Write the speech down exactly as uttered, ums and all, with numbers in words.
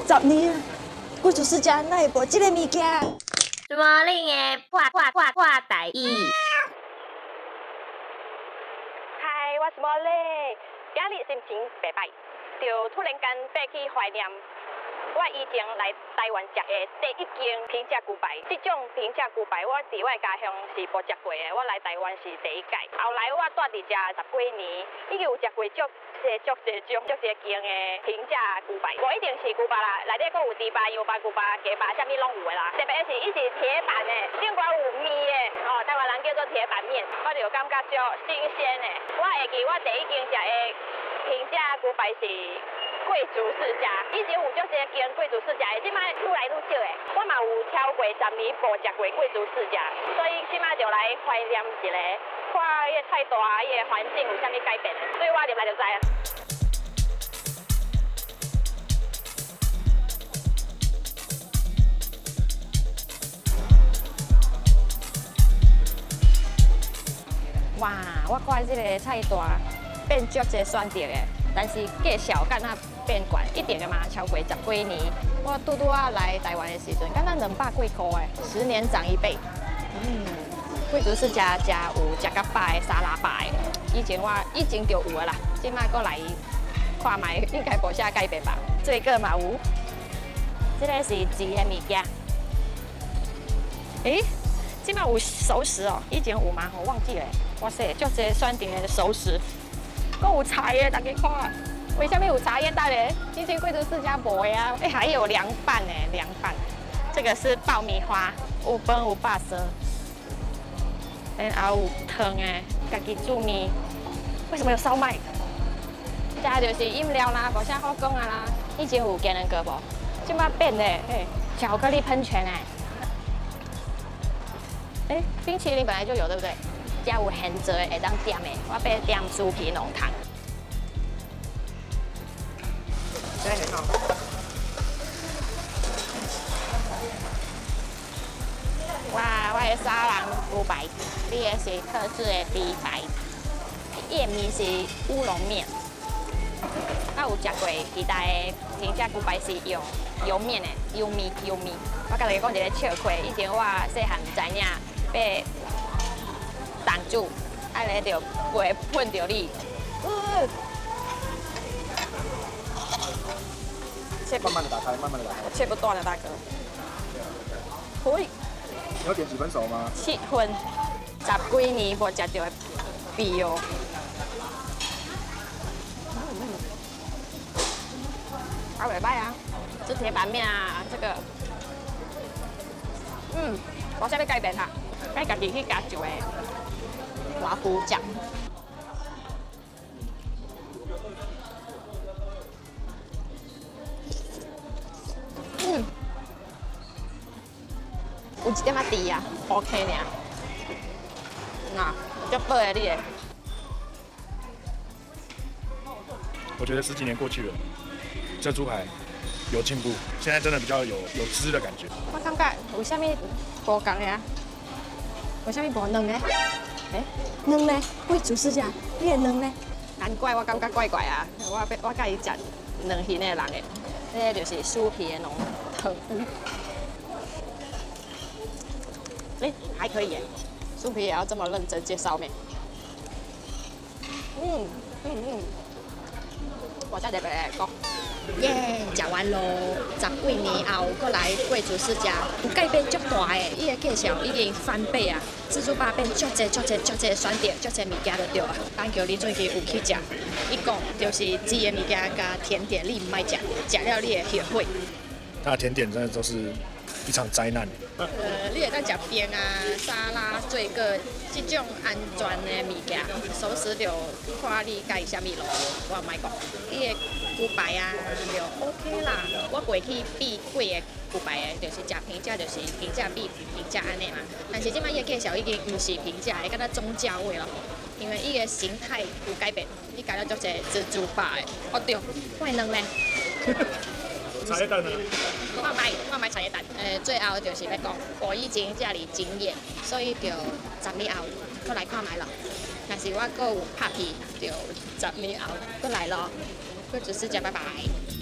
十年啊，贵族世家哪会无这个物件？ 什么令诶破破破破台语？ 嗨，我是莫嘞，今日心情袂歹，就突然间爬起怀念我以前来台湾食的第一间平价牛排。这种平价牛排我伫我的家乡是无食过的，我来台湾是第一届。后来我住伫遮十几年，已经有食过足济足济种足济间的平价牛排，无一定是牛排啦，内底佫有猪排、羊排、牛排、鸡排，啥物拢有的啦。特别是伊是铁板的，顶管有面的，哦，台湾人叫做铁板面，我就感觉足新鲜的。我会记我第一间食的平价牛排是贵族世家，以前有足济间贵族世家的，即摆愈来愈少的。我嘛有超过十年无食过贵族世家，所以即摆就来怀念一下，看伊个菜单、伊个环境有啥物改变的，所以我入来就知啊。 哇！我看这个菜单变足侪选择的，但是价小敢若变悬，一定的嘛超过十几年。我拄拄啊来台湾的时阵，敢若两百几块诶，十年涨一倍。嗯，贵族世家食有食甲饱的沙拉吧的，以前我以前就有啊啦，即摆搁来看卖，应该无啥改变吧？这个嘛有，这个是煮的物件。诶，即摆有熟食哦，以前有吗？我忘记了。哇塞，足侪选择的熟食，还有茶叶，大家看，为什么有茶叶蛋嘞？以前贵族世家无的啊。哎，还有凉拌诶，凉拌。这个是爆米花，有饭有肉丝，然后有汤诶，家己煮面。为什么有烧麦？这就是饮料啦，无啥好讲啊啦。以前有鸡蛋糕无？即摆变嘞，嘿，巧克力喷泉诶。哎，冰淇淋本来就有，对不对？加有现做的会当点的，我要点酥皮浓汤，这个很好。哇，我的沙朗牛排，你的是特制的猪排，叶面是乌龙面。我有食过其他的平价牛排是用油面的，油面油面。我甲你讲一个笑话，以前我细汉唔知影，被挡住，安尼就袂碰到你。嗯，切慢慢的打开，慢慢的打开。 我切不断了，大哥。可以。 你要点几分熟吗？ 七分，十几年无食到的味哦。还袂歹啊，这铁板面啊，这个，嗯，我啥要改变它，该家己去加酒诶。老虎酱，嗯，有一点仔甜啊 ，OK 呢。那足饱的你的。 我觉得十几年过去了，这猪排有进步，现在真的比较有有汁的感觉。 我感觉为什么无共呀？为什么无嫩呢？诶， 两呢？贵族世家，你的两呢？ 难怪我感觉怪怪啊！我我我甲伊食两型的人诶，这个就是酥皮的浓汤。诶，还可以耶，酥皮也要这么认真介绍咩？嗯嗯嗯，我再特别来讲。 耶，食完咯！十几年后，搁来贵族世家，有改变足大诶！伊个介绍已经翻倍啊！自助吧变足济足济足济选择，足济物件就对啊。咱叫你最近有去食，伊讲就是煮的物件加甜点，你唔爱食，食了你会后悔。 它的甜点真的都是一场灾难。 呃，你会当食冰啊、沙拉、做个这种安全的物件，熟食就看你介意啥物咯。我唔爱讲，伊个牛排啊就 OK 啦。我过去比贵的牛排的，就是食平价，就是平价比平价安尼嘛。但是即摆伊个介绍已经唔是平价的，敢若中价位咯。因为伊个形态有改变，伊加了足济自助吧的。哦对，我的两呢？ 茶叶蛋呢？ 我买我买茶叶蛋。呃，最后就是要讲，我已经遮里经验，所以就十年后再来看卖咯。但是我阁有拍片，就十年后再来咯。贵族世家，拜拜。